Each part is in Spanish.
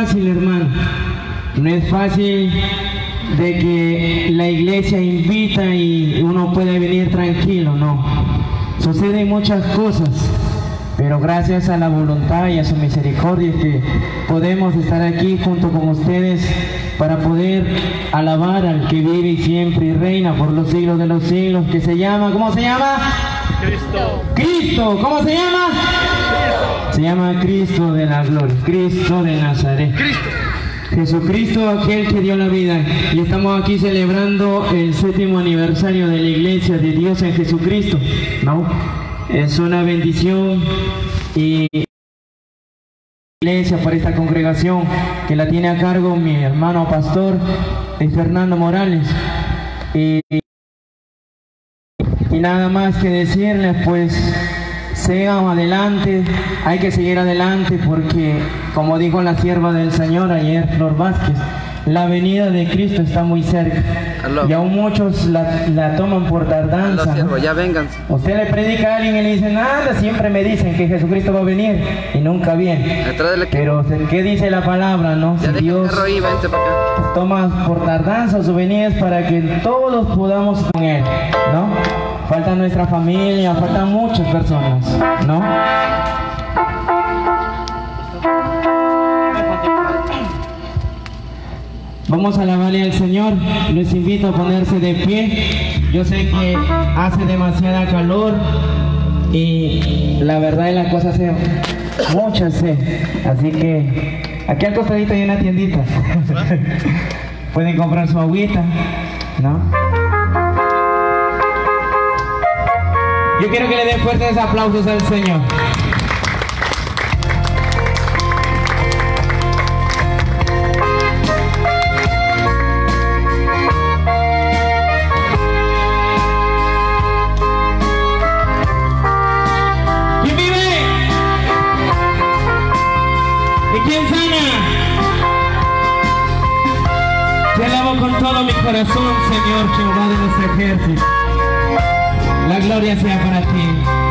Fácil, hermano, no es fácil de que la iglesia invita y uno puede venir tranquilo, no. Suceden muchas cosas, pero gracias a la voluntad y a su misericordia que podemos estar aquí junto con ustedes para poder alabar al que vive y siempre y reina por los siglos de los siglos, que se llama, ¿cómo se llama? Cristo. Cristo, ¿cómo se llama? Cristo. Se llama Cristo de la gloria, Cristo de Nazaret. Cristo. Jesucristo, aquel que dio la vida. Y estamos aquí celebrando el 7º aniversario de la Iglesia de Dios en Jesucristo, ¿no? Es una bendición y iglesia para esta congregación que la tiene a cargo mi hermano pastor Fernando Morales. Y nada más que decirles, pues sigan adelante, hay que seguir adelante porque, como dijo la sierva del Señor ayer, Flor Vázquez, la venida de Cristo está muy cerca. Aló. Y aún muchos la toman por tardanza. Aló, siervo, ¿no? ya vengan. Usted le predica a alguien y le dice, nada, siempre me dicen que Jesucristo va a venir y nunca viene. Pero ¿qué dice la palabra, no? Ya Si Dios y vente para acá. toma por tardanza su venida es para que todos podamos con Él, ¿no? Falta nuestra familia, faltan muchas personas, ¿no? Vamos a alabarle al Señor. Les invito a ponerse de pie. Yo sé que hace demasiada calor y la verdad de la cosa hace mucha sed. Así que aquí al costadito hay una tiendita. Pueden comprar su agüita, ¿no? Yo quiero que le den fuertes aplausos al Señor. ¿Quién vive? ¿Y quién sana? Te alabo con todo mi corazón, Señor Jehová de los ejércitos. La gloria sea para ti.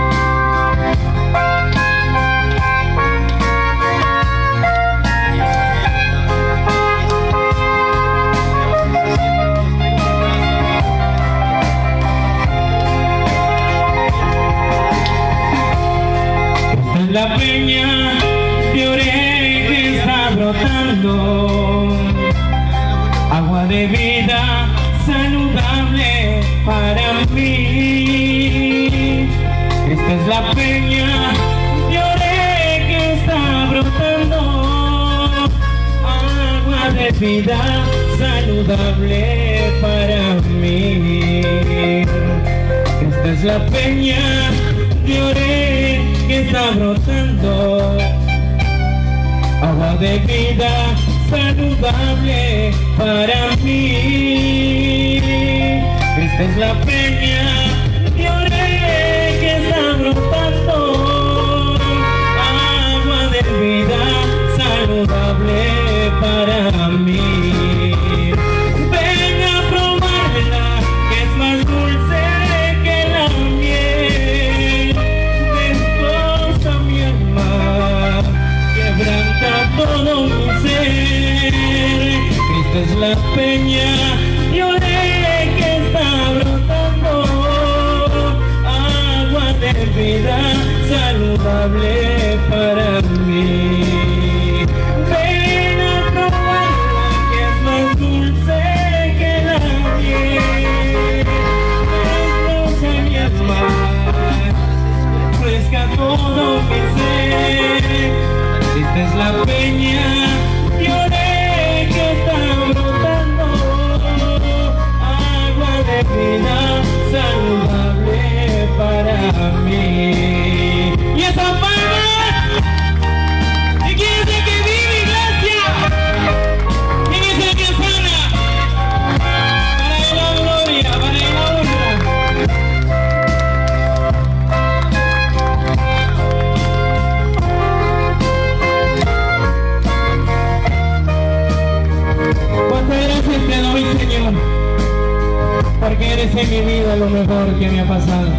Esta es la peña de Oreb que está brotando, agua de vida saludable para mí. Esta es la peña de Oreb que está brotando, agua de vida saludable para mí. Esta es la peña de Oreb que está brotando, agua de vida saludable para mí. Esta es la peña de Oreb que está brotando, agua de vida saludable para mí. Ven a probarla, que es más dulce que la miel. Destroza mi alma, quebranta todo mi ser. Esta es la peña de Oreb que está brotando, agua de vida saludable para mí. Ven a probarla, que es más dulce que la miel. Destroza mi alma, refresca todo mi ser. Esta es la peña de Oreb que está brotando, agua de vida saludable para mí. Y esa palma, ¿y quién es el que vive, iglesia? ¿Quién es el que sana? Para él la gloria, para él la honra. Cuántas gracias te doy, Señor, porque eres en mi vida lo mejor que me ha pasado.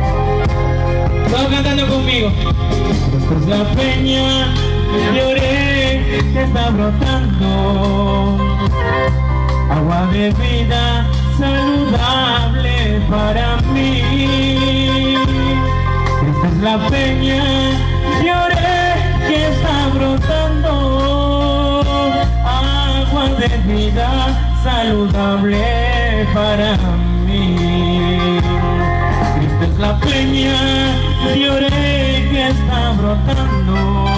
Todos cantando conmigo. Esta es la peña de Oreb está brotando, agua de vida saludable para mí. Esta es la peña de Oré que está brotando, agua de vida saludable para mí. Esta es la peña de Oré que está brotando,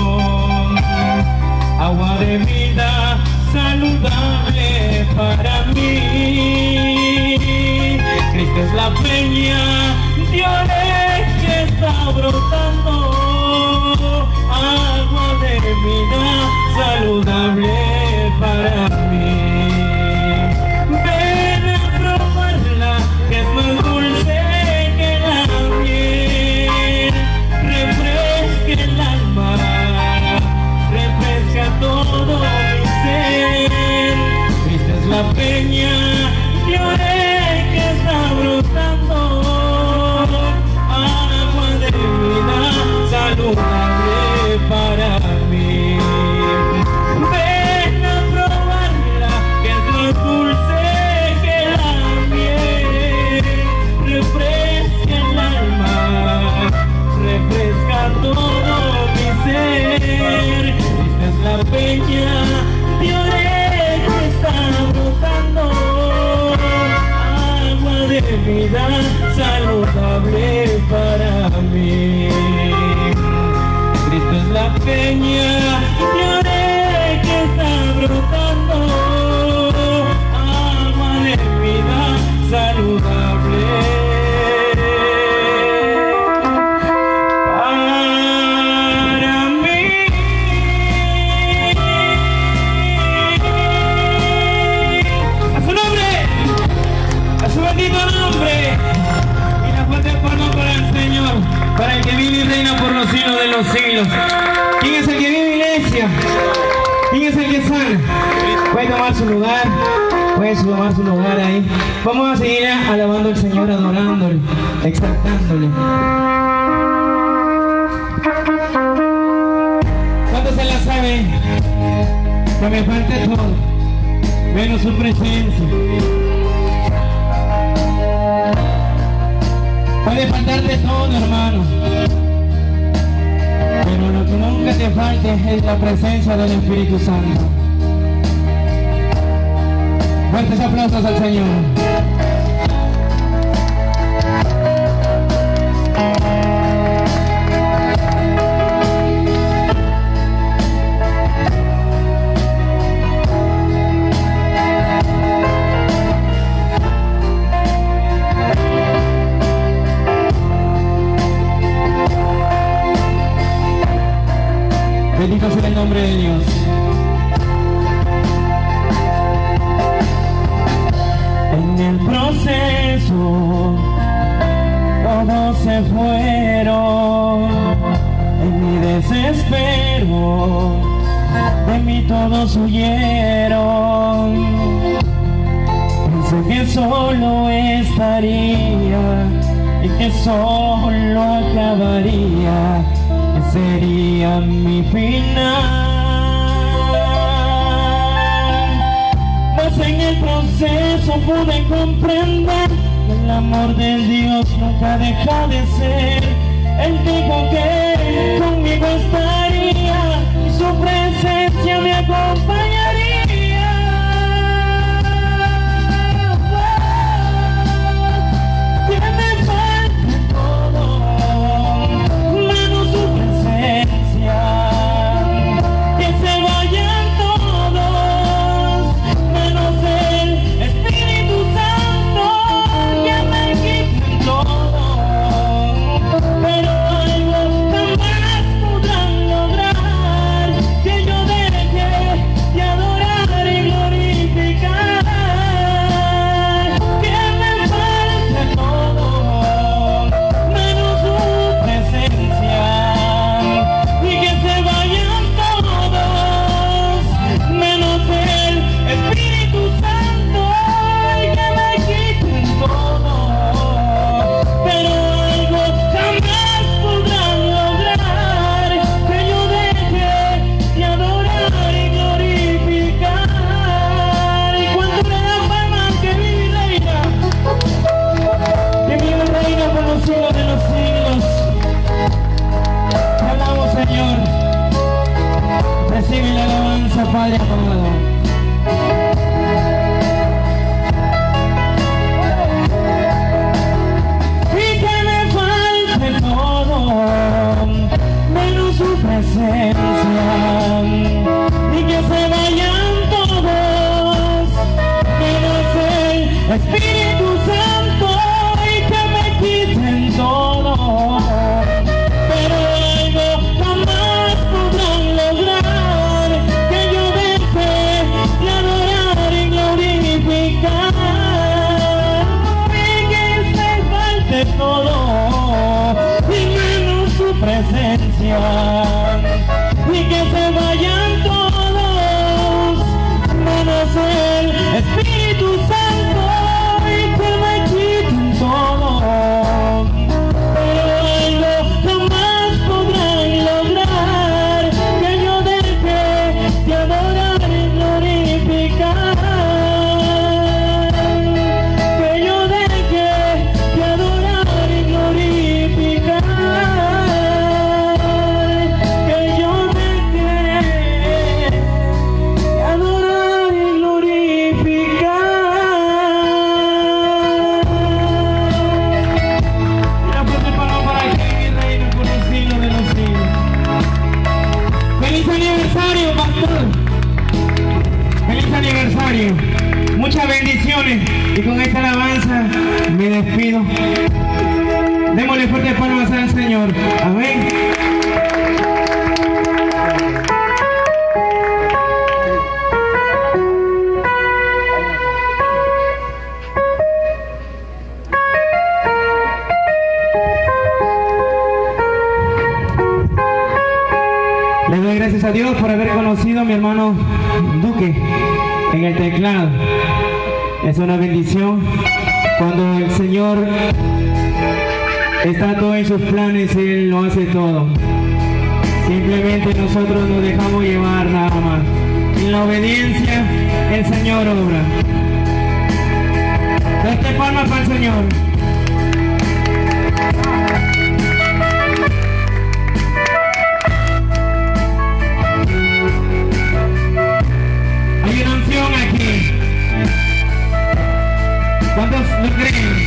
agua de vida saludable para mí. Esta es la peña de Oré que está brotando, agua de vida saludable para mí. Ven a probarla, que es más dulce que la miel, refresca el alma, refresca todo mi ser. Esta es la peña de Oré que está brotando, agua de vida saludable para mí. Ven a probarla, que es más dulce que la miel, refresca el alma, refresca todo mi ser. Esta es la peña de Oré que está brotando, agua de vida saludable para mí. Cristo es la peña de Oré que está brotando, agua de vida saludable para mí. A su nombre, a su bendito nombre, y la fuerte palma para el Señor, para el que vive y reina por los siglos de los siglos. ¿Quién es el que vive, iglesia? ¿Quién es el que sana? Puede tomar su lugar, puede tomar su lugar ahí. Vamos a seguir alabando al Señor, adorándole, exaltándole. ¿Cuántos se la saben? Que me falte todo, menos su presencia. Puede faltarte todo, hermano, pero lo que nunca te falte es la presencia del Espíritu Santo. Fuertes aplausos al Señor. Bendito sea el nombre de Dios. En el proceso todos se fueron, en mi desespero de mí todos huyeron. Pensé que solo estaría y que solo acabaría, que sería mi final. Mas en el proceso pude comprender que el amor de Dios nunca deja de ser. Él dijo que conmigo estaría y su presencia me acompañaría. Que me falte todo, menos su presencia. Que se vayan todos, menos el Espíritu Santo. Que me quiten todo, pero algo jamás podrán lograr. Padre amado. Y que me falte todo, menos su presencia, y que se vayan todos, menos el Espíritu Santo, y que me quiten todo. Pero algo jamás podrán lograr, que yo deje de adorar y glorificar, y que se falte todo, y menos su presencia, y que se vayan todos, menos el Espíritu Santo, y que me quiten todo. Pero algo jamás podrán lograr, que yo deje de adorar y glorificar, que yo deje de adorar y glorificar, que yo deje de adorar y glorificar. Una fuerte palabra para el Rey y Reina por los siglos de los siglos. ¡Feliz aniversario, pastor! ¡Feliz aniversario! Muchas bendiciones, y con esta alabanza me despido. Démosle fuertes palmas al Señor. Amén. Le doy gracias a Dios por haber conocido a mi hermano Duque en el teclado. Es una bendición cuando el Señor está todo en sus planes, Él lo hace todo. Simplemente nosotros nos dejamos llevar nada más. En la obediencia el Señor obra. Date palmas para el Señor. Hay una unción aquí. ¿Cuántos lo creen?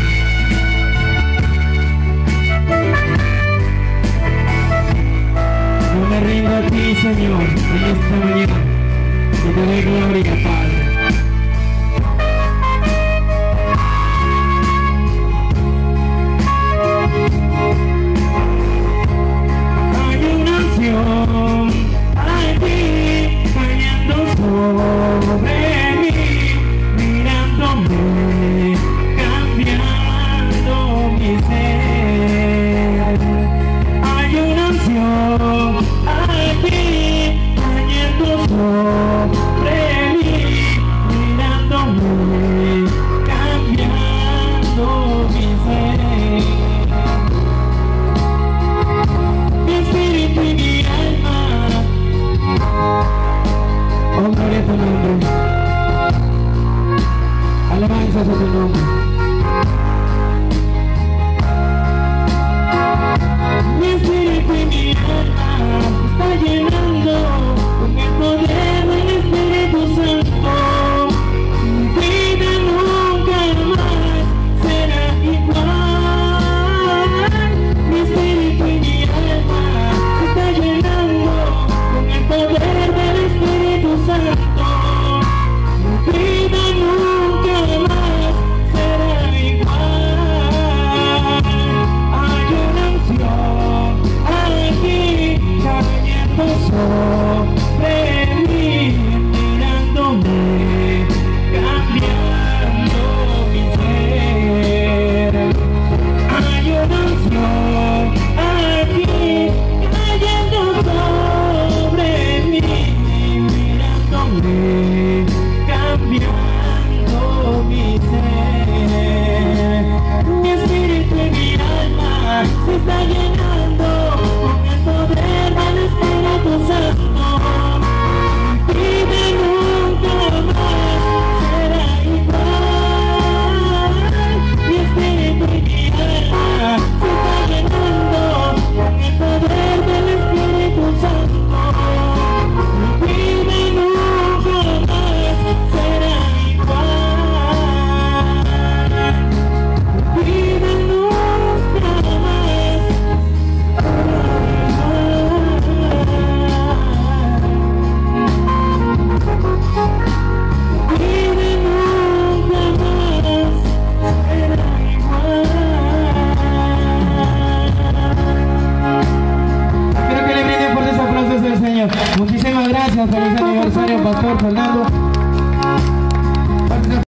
No me rindo a ti, Señor, en esta mañana. Y te doy gloria, Padre. Hay una unción aquí cayendo sobre mí, mirándome, cambiando mi ser. Hay una unción aquí cayendo sobre mí, Fernando.